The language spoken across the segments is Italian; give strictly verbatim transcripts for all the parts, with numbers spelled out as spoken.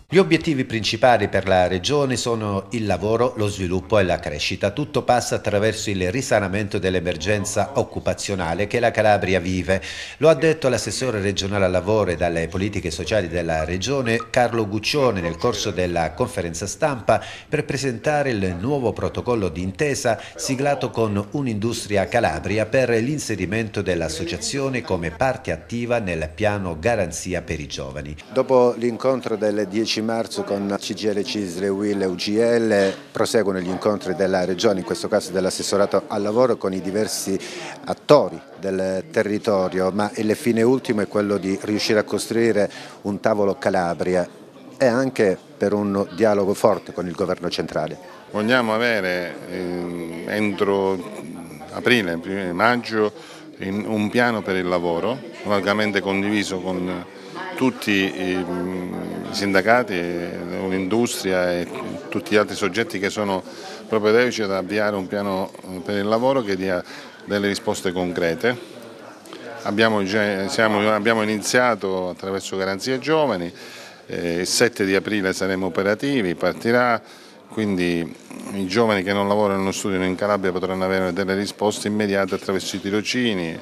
Gli obiettivi principali per la Regione sono il lavoro, lo sviluppo e la crescita. Tutto passa attraverso il risanamento dell'emergenza occupazionale che la Calabria vive. Lo ha detto l'assessore regionale al lavoro e alle politiche sociali della Regione Carlo Guccione nel corso della conferenza stampa per presentare il nuovo protocollo d'intesa siglato con Un'Industria Calabria per l'inserimento dell'associazione come parte attiva nel piano Garanzia per i giovani. Dopo l'incontro del dieci marzo con C G I L, C I S L, U I L e U G L proseguono gli incontri della Regione, in questo caso dell'assessorato al lavoro, con i diversi attori del territorio, ma il fine ultimo è quello di riuscire a costruire un tavolo Calabria e anche per un dialogo forte con il governo centrale. Vogliamo avere eh, entro aprile, maggio, un piano per il lavoro largamente condiviso con tutti i sindacati, l'industria e tutti gli altri soggetti che sono propedeutici ad avviare un piano per il lavoro che dia delle risposte concrete. Abbiamo, siamo, abbiamo iniziato attraverso Garanzia Giovani, eh, il sette di aprile saremo operativi, partirà, quindi i giovani che non lavorano e non studiano in Calabria potranno avere delle risposte immediate attraverso i tirocini,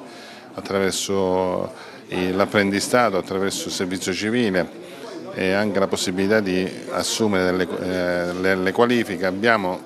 attraverso l'apprendistato, attraverso il servizio civile e anche la possibilità di assumere delle, eh, le, le qualifiche. Abbiamo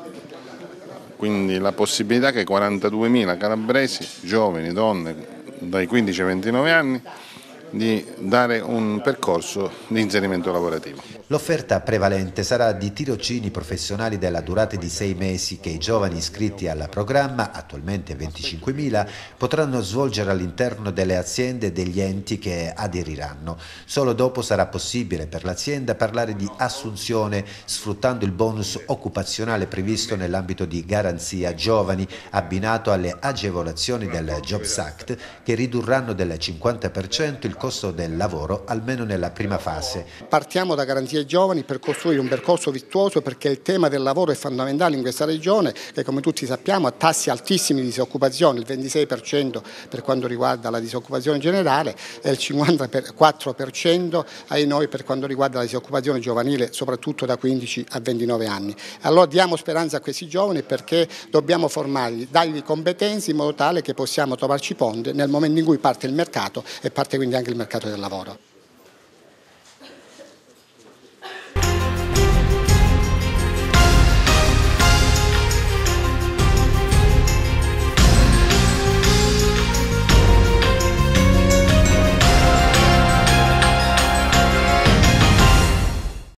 quindi la possibilità che quarantaduemila calabresi, giovani, donne, dai quindici ai ventinove anni, di dare un percorso di inserimento lavorativo. L'offerta prevalente sarà di tirocini professionali della durata di sei mesi che i giovani iscritti al programma, attualmente venticinquemila, potranno svolgere all'interno delle aziende e degli enti che aderiranno. Solo dopo sarà possibile per l'azienda parlare di assunzione sfruttando il bonus occupazionale previsto nell'ambito di Garanzia Giovani, abbinato alle agevolazioni del Jobs Act che ridurranno del cinquanta per cento il costo del lavoro almeno nella prima fase. Partiamo da Garanzia Giovani per costruire un percorso virtuoso, perché il tema del lavoro è fondamentale in questa regione che, come tutti sappiamo, ha tassi altissimi di disoccupazione, il ventisei per cento per quanto riguarda la disoccupazione generale e il cinquantaquattro per cento ai noi per quanto riguarda la disoccupazione giovanile, soprattutto da quindici a ventinove anni. Allora diamo speranza a questi giovani, perché dobbiamo formarli, dargli competenze in modo tale che possiamo trovarci ponte nel momento in cui parte il mercato e parte quindi anche il mercato del lavoro.